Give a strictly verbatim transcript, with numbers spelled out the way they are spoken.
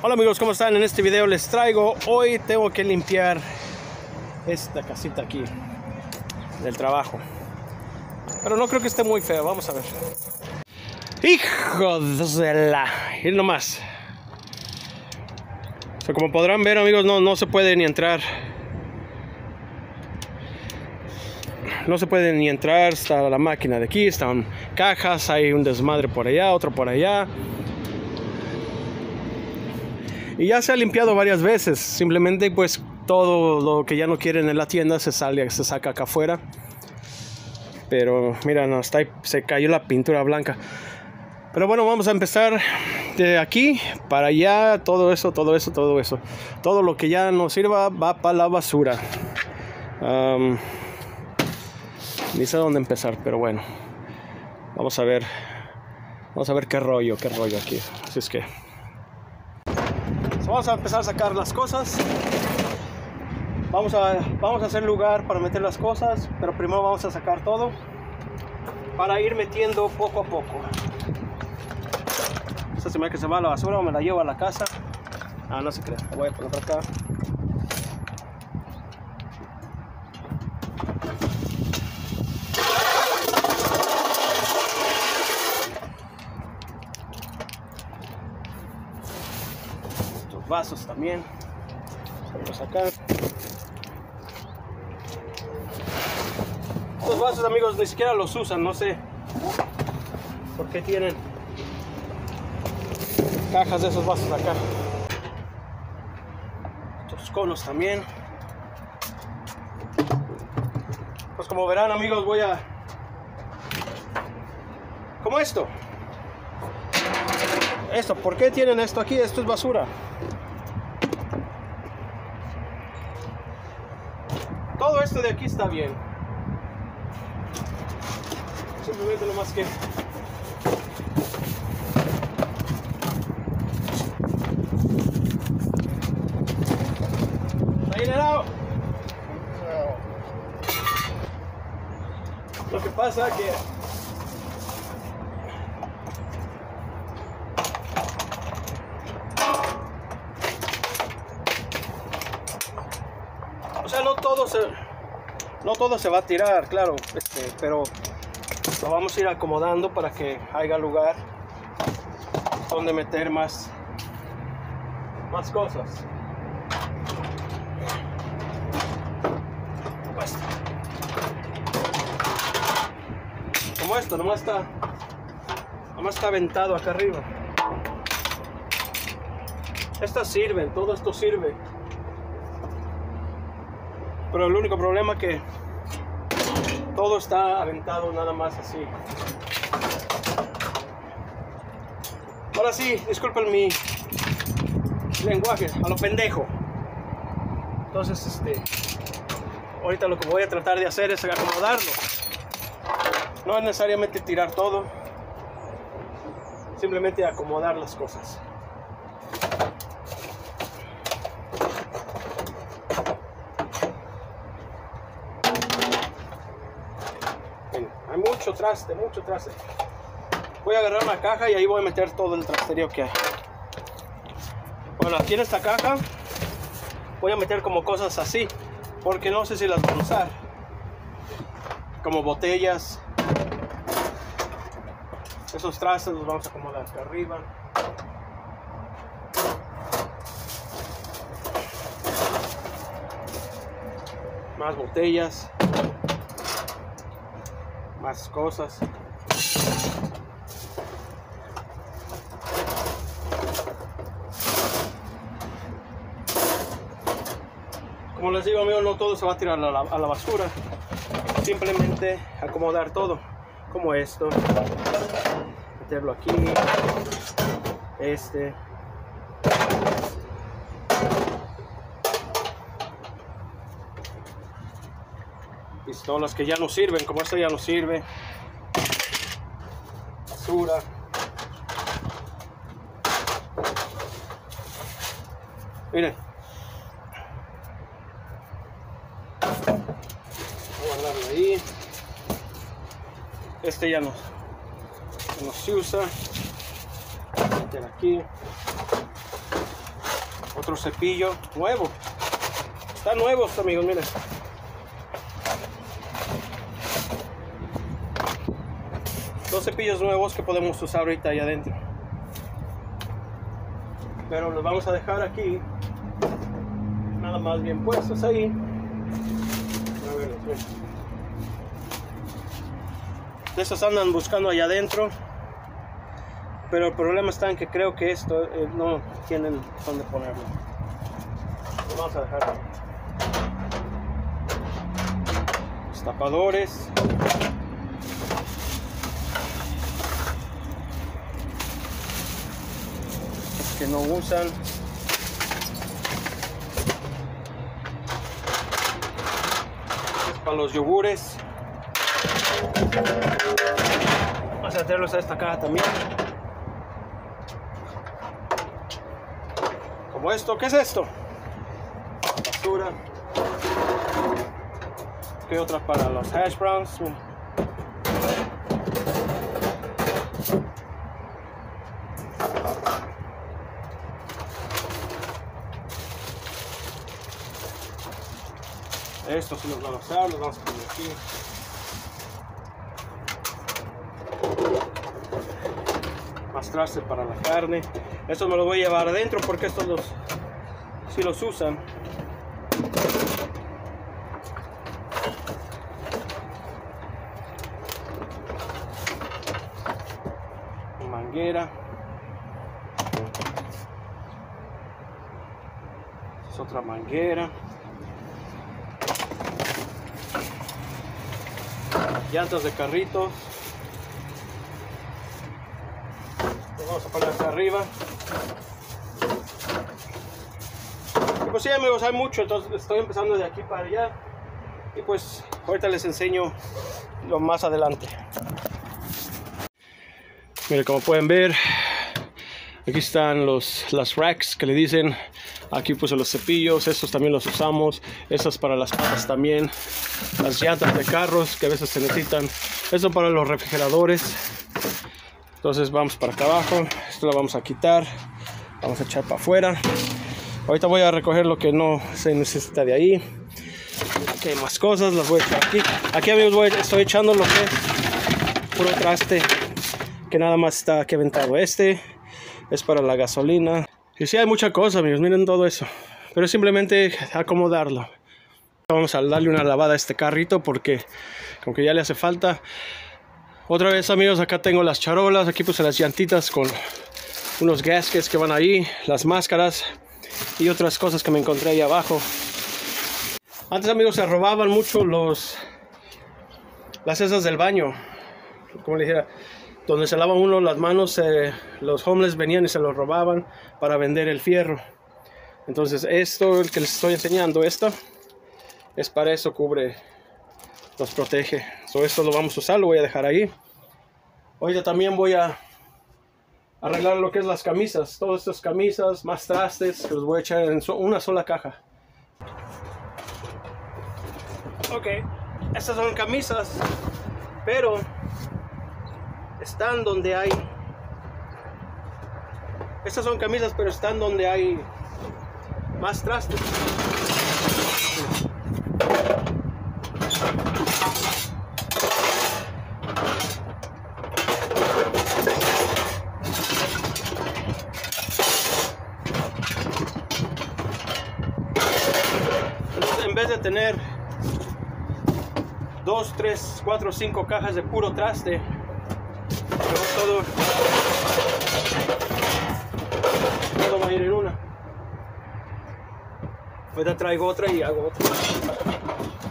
Hola amigos, ¿cómo están? En este video les traigo, hoy tengo que limpiar esta casita aquí del trabajo, pero no creo que esté muy feo. Vamos a ver. ¡Hijo de la! Y nomás, o sea, como podrán ver amigos, no, no se puede ni entrar. No se puede ni entrar. Está la máquina de aquí, están cajas, hay un desmadre por allá, otro por allá. Y ya se ha limpiado varias veces. Simplemente pues todo lo que ya no quieren en la tienda se sale, se saca acá afuera. Pero mira, no, está ahí, se cayó la pintura blanca. Pero bueno, vamos a empezar de aquí para allá. Todo eso, todo eso, todo eso. Todo lo que ya no sirva va para la basura. Um, ni sé dónde empezar, pero bueno. Vamos a ver. Vamos a ver qué rollo, qué rollo aquí. Así es que vamos a empezar a sacar las cosas. Vamos a, vamos a hacer lugar para meter las cosas, pero primero vamos a sacar todo para ir metiendo poco a poco. Esta se me que se va a la basura o me la llevo a la casa. Ah, no se crea, la voy a poner por acá. Vasos también vamos a sacar. Estos vasos amigos ni siquiera los usan, no sé por qué tienen cajas de esos vasos acá. Estos conos también. Pues como verán amigos, voy a como esto esto, ¿por qué tienen esto aquí? Esto es basura. Todo esto de aquí está bien. Simplemente lo más que ahí no. Lo que pasa que o sea, no todo se no todo se va a tirar, claro, este, pero lo vamos a ir acomodando para que haya lugar donde meter más más cosas. Como esto, nomás está nomás está aventado acá arriba. Estas sirven, todo esto sirve. Pero el único problema es que todo está aventado nada más así. Ahora sí, disculpen mi lenguaje, a lo pendejo. Entonces, este, ahorita lo que voy a tratar de hacer es acomodarlo. No es necesariamente tirar todo, simplemente acomodar las cosas. Hay mucho traste, mucho traste. Voy a agarrar una caja y ahí voy a meter todo el trasterío que hay. Bueno, aquí en esta caja voy a meter como cosas así, porque no sé si las voy a usar. Como botellas. Esos trastes los vamos a acomodar acá arriba. Más botellas. Más cosas. Como les digo amigos, no todo se va a tirar a la, a la basura. Simplemente acomodar todo. Como esto. Meterlo aquí. Este. Pistolas que ya no sirven, como esto ya no sirve. Basura. Miren. Voy a guardarlo ahí. Este ya no, ya no se usa. Meter aquí. Otro cepillo nuevo. Están nuevos, amigos, miren. Dos cepillos nuevos que podemos usar ahorita ahí adentro. Pero los vamos a dejar aquí. Nada más bien puestos ahí. A ver, a ver. De esos andan buscando allá adentro. Pero el problema está en que creo que esto eh, no tienen dónde ponerlo. Lo vamos a dejar. Los tapadores. Que no usan. Es para los yogures. Vamos a meterlos a esta caja también. Como esto. ¿Qué es esto? Basura. ¿Qué otra para los hash browns? Estos sí los vamos a usar, los vamos a poner aquí. Más traste para la carne. Estos me los voy a llevar adentro porque estos los sí los usan. Manguera. Es otra manguera. Llantas de carritos. Lo vamos a poner acá arriba. Y pues sí, amigos, hay mucho, entonces estoy empezando de aquí para allá. Y pues ahorita les enseño lo más adelante. Miren, como pueden ver, aquí están los las racks que le dicen. Aquí puse los cepillos, estos también los usamos. Estos para las patas también. Las llantas de carros que a veces se necesitan. Esto para los refrigeradores. Entonces vamos para acá abajo. Esto lo vamos a quitar. Vamos a echar para afuera. Ahorita voy a recoger lo que no se necesita de ahí. Aquí hay más cosas, las voy a echar aquí. Aquí, amigos, voy, estoy echando lo que es puro traste. Que nada más está aquí aventado. Este es para la gasolina. Y sí, hay mucha cosa, amigos, miren todo eso. Pero simplemente acomodarlo. Vamos a darle una lavada a este carrito porque como que ya le hace falta. Otra vez, amigos, acá tengo las charolas. Aquí puse las llantitas con unos gaskets que van ahí. Las máscaras y otras cosas que me encontré ahí abajo. Antes, amigos, se robaban mucho los las esas del baño. Como le dijera, donde se lava uno las manos, eh, los homeless venían y se los robaban para vender el fierro. Entonces esto, el que les estoy enseñando, esto es para eso, cubre, los protege. So, esto lo vamos a usar, lo voy a dejar ahí. Ahorita también voy a arreglar lo que es las camisas. Todas estas camisas, más trastes, que los voy a echar en so, una sola caja. Ok, estas son camisas, pero están donde hay. Estas son camisas, pero están donde hay más trastes. Entonces, en vez de tener dos, tres, cuatro, cinco cajas de puro traste, todo, todo va a ir en una. Ahorita traigo otra y hago otra.